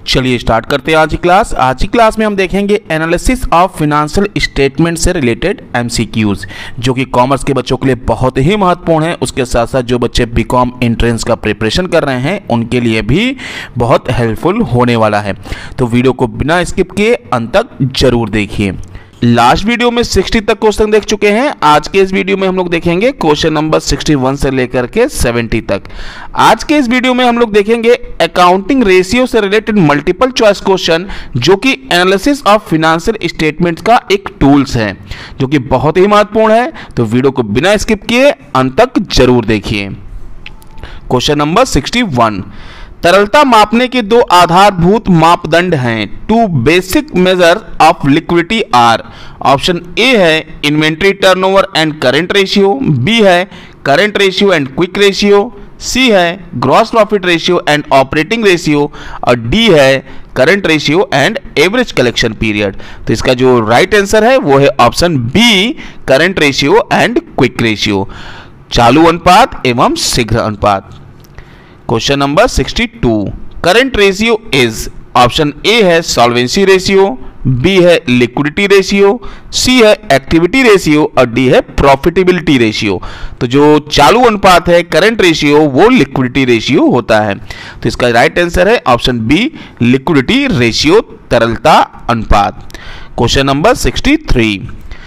चलिए स्टार्ट करते हैं आज की क्लास। आज की क्लास में हम देखेंगे एनालिसिस ऑफ फिनेंशियल स्टेटमेंट से रिलेटेड एमसीक्यूज, जो कि कॉमर्स के बच्चों के लिए बहुत ही महत्वपूर्ण है। उसके साथ साथ जो बच्चे बीकॉम एंट्रेंस का प्रिपरेशन कर रहे हैं उनके लिए भी बहुत हेल्पफुल होने वाला है। तो वीडियो को बिना स्किप किए अंत तक जरूर देखिए। लास्ट वीडियो में 60 तक क्वेश्चन देख चुके हैं। आज के इस वीडियो में हम लोग देखेंगे क्वेश्चन नंबर 61 से लेकर के 70 तक। आज के इस वीडियो में हम लोग देखेंगे अकाउंटिंग रेशियो से रिलेटेड मल्टीपल चॉइस क्वेश्चन, जो कि एनालिसिस ऑफ फाइनेंशियल स्टेटमेंट्स का एक टूल्स है, जो कि बहुत ही महत्वपूर्ण है। तो वीडियो को बिना स्किप किए अंत तक जरूर देखिए। क्वेश्चन नंबर 61, तरलता मापने के दो आधारभूत मापदंड हैं। Two basic measure of liquidity are. Option A है inventory turnover and current ratio, B है current ratio and quick ratio, C है gross profit ratio and operating ratio, और डी है current ratio and average collection period. तो इसका जो right answer है वो है option B, current ratio and quick ratio, चालू अनुपात एवं शीघ्र अनुपात। Question number 62, current ratio is. Option A है सॉल्वेंसी रेशियो, बी है लिक्विडिटी रेशियो, सी है एक्टिविटी रेशियो, और डी है प्रॉफिटेबिलिटी रेशियो। तो जो चालू अनुपात है करंट रेशियो वो लिक्विडिटी रेशियो होता है। तो इसका राइट आंसर है ऑप्शन बी, लिक्विडिटी रेशियो, तरलता अनुपात। Question number 63,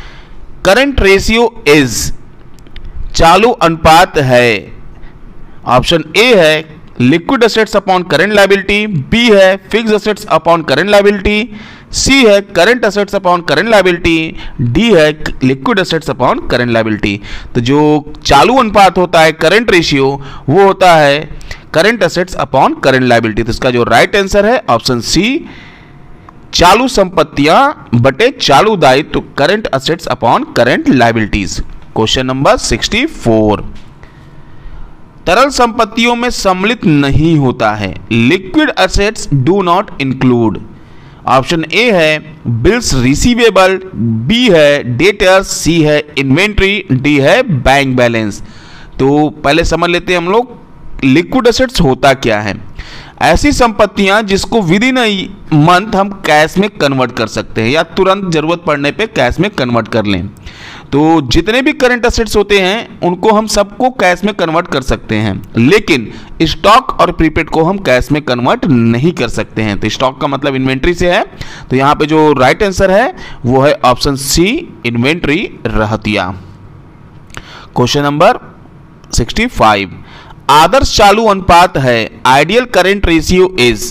current ratio is चालू अनुपात है। ऑप्शन ए है liquid assets upon current liability, B है fixed assets upon current liability, C है current assets upon current liability, D है liquid assets upon current liability. तो जो चालू अनुपात होता है करंट रेशियो वो होता है current assets upon current liability. तो इसका जो राइट आंसर है ऑप्शन सी, चालू संपत्तियां बटे चालू दायित्व, current assets upon current liabilities. Question number 64, तरल संपत्तियों में सम्मिलित नहीं होता है। Liquid assets do not include. Option A है बिल्स रिसीवेबल, बी है डेटर्स, सी है इन्वेंट्री, डी है बैंक बैलेंस। तो पहले समझ लेते हैं हम लोग लिक्विड एसेट्स होता क्या है। ऐसी संपत्तियां जिसको विद इन मंथ हम कैश में कन्वर्ट कर सकते हैं या तुरंत जरूरत पड़ने पे कैश में कन्वर्ट कर लें। तो जितने भी करंट एसेट्स होते हैं उनको हम सबको कैश में कन्वर्ट कर सकते हैं, लेकिन स्टॉक और प्रीपेड को हम कैश में कन्वर्ट नहीं कर सकते हैं। तो स्टॉक का मतलब इन्वेंट्री से है। तो यहाँ पे जो राइट आंसर है वो है ऑप्शन सी, इन्वेंट्री रहतिया। क्वेश्चन नंबर 65, आदर्श चालू अनुपात है। Ideal current ratio is.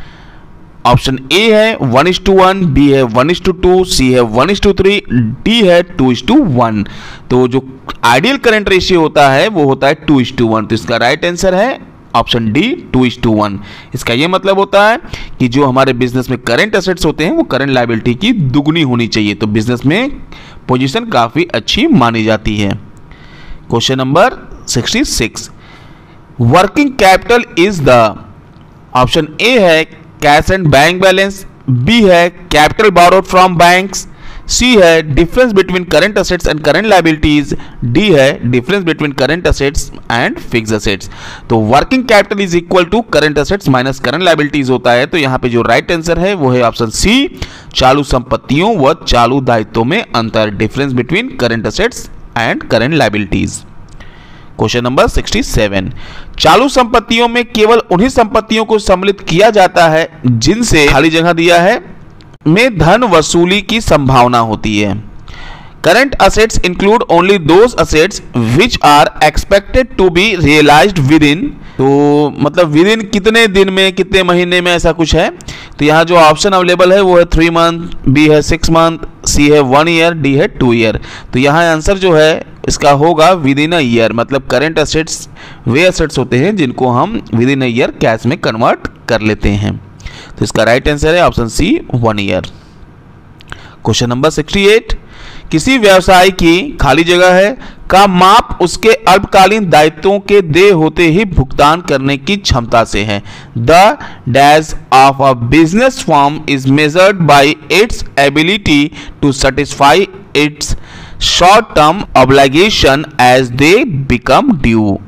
Option A है 1:1, बी है 1:2, सी है 1:3, डी है 2:1। तो जो आइडियल करंट रेशियो होता है वो होता है 2:1। तो इसका राइट आंसर है ऑप्शन डी, 2:1। इसका ये मतलब होता है कि जो हमारे बिजनेस में करंट एसेट्स होते हैं वो करंट लायबिलिटी की दुगनी होनी चाहिए। तो बिजनेस में पोजीशन काफी अच्छी मानी जाती है। Question number 66, working capital is the. Option A है cash and bank balance, B है capital borrowed from banks, C है difference between current assets and current liabilities, D है difference between current assets and fixed assets. तो working capital is equal to current assets minus current liabilities होता है। तो यहाँ पे जो राइट आंसर है वो है ऑप्शन सी, चालू संपत्तियों व चालू दायित्वों में अंतर, difference between current assets and current liabilities. Question number 67, चालू संपत्तियों में केवल उन्हीं संपत्तियों को सम्मिलित किया जाता है जिनसे खाली जगह दिया है में धन वसूली की संभावना होती है। Current assets include only those assets which are expected to be realised within. तो मतलब विद इन कितने दिन में, कितने महीने में, ऐसा कुछ है। तो यहाँ जो ऑप्शन अवेलेबल है वो है 3 मंथ, बी है 6 मंथ, सी है 1 ईयर, डी है 2 ईयर। तो यहाँ आंसर जो है इसका होगा विद इन अ ईयर। मतलब करंट एसेट्स वे एसेट्स होते हैं जिनको हम within a year cash में कन्वर्ट कर लेते हैं। तो इसका राइट आंसर है option C, 1 year. Question number 68, किसी व्यवसाय की खाली जगह है का माप उसके अल्पकालीन दायित्वों के देय होते ही भुगतान करने की क्षमता से है। The dash of a business firm is measured by its ability to satisfy its short term obligation as they become due.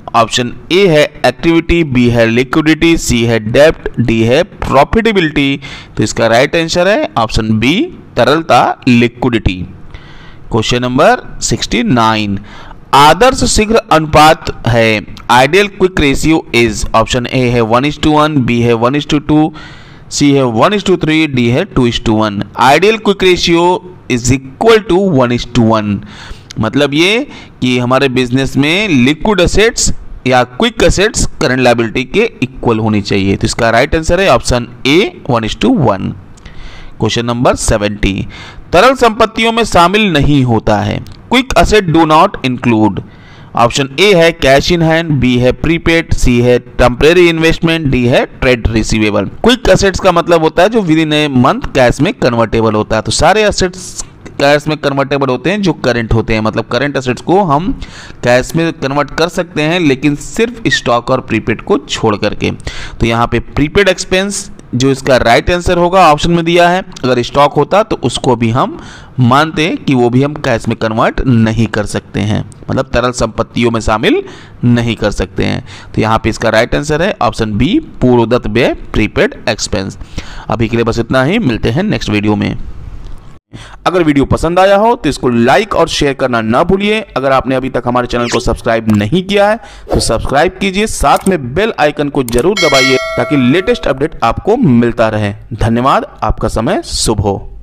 Option A है एक्टिविटी, बी है लिक्विडिटी, सी है डेब्ट, डी है प्रॉफिटेबिलिटी। तो इसका राइट आंसर है option B, तरलता, liquidity. Question number 69, आदर्श शीघ्र अनुपात है, ideal quick ratio is, option A है 1:1, बी है 1:2, सी है 1:3, डी है 2:1। Ideal quick ratio is equal to 1:1। मतलब ये कि हमारे बिजनेस में लिक्विड एसेट्स या क्विक एसेट्स करंट लायबिलिटी के इक्वल होनी चाहिए। तो इसका राइट आंसर है ऑप्शन ए 1:1। क्वेश्चन नंबर 70, तरल संपत्तियों में शामिल नहीं होता है, quick asset do not include. Option A है कैश इन हैंड, बी है प्रीपेड, सी है टेम्परेरी इन्वेस्टमेंट, डी है ट्रेड रिसीवेबल। क्विक एसेट्स का मतलब होता है जो within a month cash में कन्वर्टेबल होता है। तो सारे एसेट्स कैश में कन्वर्टेबल होते हैं जो करंट होते हैं, मतलब करंट एसेट्स को हम कैश में कन्वर्ट कर सकते हैं, लेकिन सिर्फ स्टॉक और प्रीपेड को छोड़ करके। तो यहाँ पे प्रीपेड एक्सपेंस जो इसका राइट आंसर होगा ऑप्शन में दिया है। अगर स्टॉक होता तो उसको भी हम मानते हैं कि वो भी हम कैश में कन्वर्ट नहीं कर सकते हैं, मतलब तरल संपत्तियों में शामिल नहीं कर सकते हैं। तो यहाँ पे इसका राइट आंसर है ऑप्शन बी, पूर्वदत्त व्यय, प्रीपेड एक्सपेंस। अभी के लिए बस इतना ही, मिलते हैं नेक्स्ट वीडियो में। अगर वीडियो पसंद आया हो तो इसको लाइक और शेयर करना ना भूलिए। अगर आपने अभी तक हमारे चैनल को सब्सक्राइब नहीं किया है तो सब्सक्राइब कीजिए, साथ में बेल आइकन को जरूर दबाइए ताकि लेटेस्ट अपडेट आपको मिलता रहे। धन्यवाद, आपका समय शुभ हो।